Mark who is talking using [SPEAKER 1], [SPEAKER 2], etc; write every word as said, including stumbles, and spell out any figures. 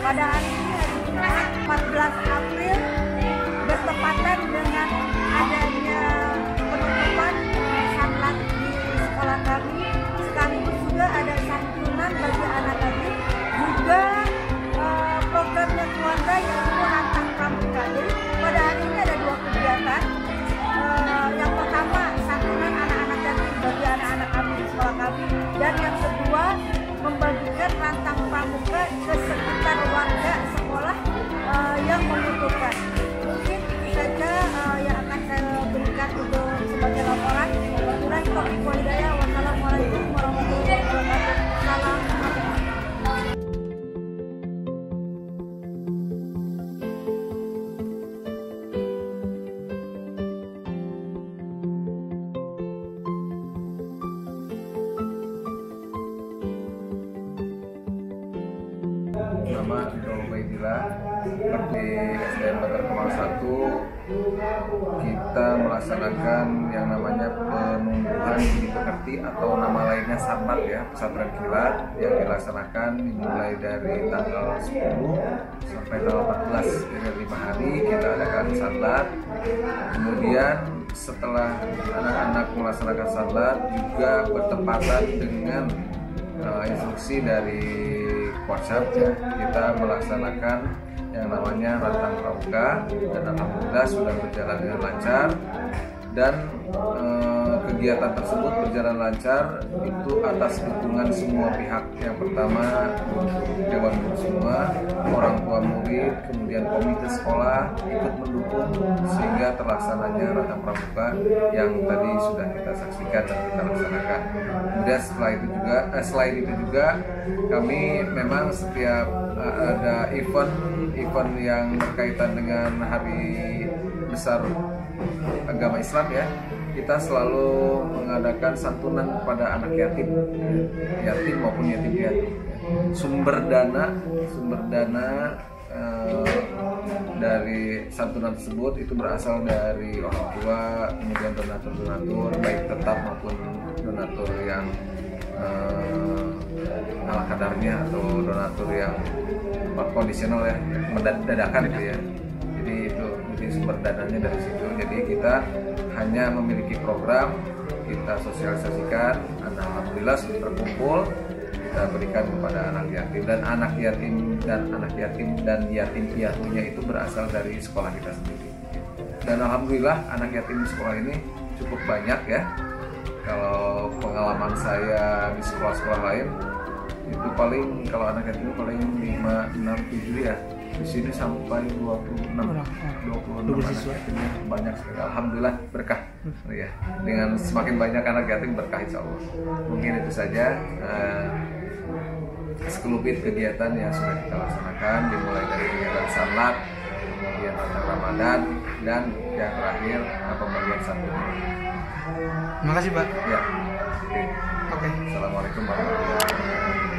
[SPEAKER 1] Pada hari ini hari Jumat empat belas April bertepatan dengan adanya penutupan sanlat di sekolah kami, sekaligus juga ada santunan bagi anak kami, juga uh, programnya keluarga yaitu Rantang Pramuka. Jadi pada hari ini ada dua kegiatan. Uh, yang pertama santunan anak-anak yatim bagi anak-anak kami di sekolah kami, dan yang kedua membagikan rantang pramuka ke sekitar warga sekolah uh, yang membutuhkan. Mungkin itu saja uh, yang akan saya berikan untuk sebagai laporan. Wabillahi taufiq wal hidayah. Wassalamualaikum warahmatullahi wabarakatuh. Salam.
[SPEAKER 2] Nama Nurul Baidillah, di S D N Bantar Kemang satu kita melaksanakan yang namanya penumbuhan budi pekerti atau nama lainnya sanlat ya, pesantren kilat, yang dilaksanakan dimulai dari tanggal sepuluh sampai tanggal empat belas, jadi lima hari kita adakan sanlat. Kemudian setelah anak-anak melaksanakan sanlat juga bertepatan dengan uh, instruksi dari WhatsApp ya, kita melaksanakan yang namanya Rantang Pramuka, dan alhamdulillah sudah berjalan dengan lancar, dan eh, kegiatan tersebut berjalan lancar itu atas dukungan semua pihak. Yang pertama dewan guru semua, orang tua murid, kemudian komite sekolah ikut mendukung sehingga terlaksananya Rantang Pramuka yang tadi sudah kita saksikan dan kita laksanakan. Kemudian setelah itu juga eh, selain itu juga kami memang setiap eh, ada event event yang berkaitan dengan hari besar agama Islam ya, kita selalu mengadakan santunan kepada anak yatim, yatim maupun yatim piatu. Sumber dana, sumber dana eh, dari santunan tersebut itu berasal dari orang tua, kemudian donatur-donatur baik tetap maupun donatur yang eh, ala kadarnya atau donatur yang kondisional ya, mendadakan gitu ya. Jadi itu jadi sumber dananya dari situ. Jadi kita hanya memiliki program, kita sosialisasikan, alhamdulillah sudah terkumpul, kita berikan kepada anak yatim, dan anak yatim dan anak yatim dan yatim piatunya itu berasal dari sekolah kita sendiri. Dan alhamdulillah anak yatim di sekolah ini cukup banyak ya. Kalau pengalaman saya di sekolah-sekolah lain itu paling, kalau anak yatim paling lima, enam, tujuh ya. Di sini sampai dua puluh enam anak yatimnya, banyak sekali. Alhamdulillah berkah ya. Dengan semakin banyak anak yatim berkah insya Allah. Mungkin itu saja uh, sekelumit kegiatan yang sudah kita laksanakan, dimulai dari kegiatan sanlat, kemudian Rantang Ramadan, dan yang terakhir pembagian santunan.
[SPEAKER 3] Terima kasih Pak.
[SPEAKER 2] Ya.
[SPEAKER 3] Oke.
[SPEAKER 2] Assalamualaikum warahmatullahi wabarakatuh.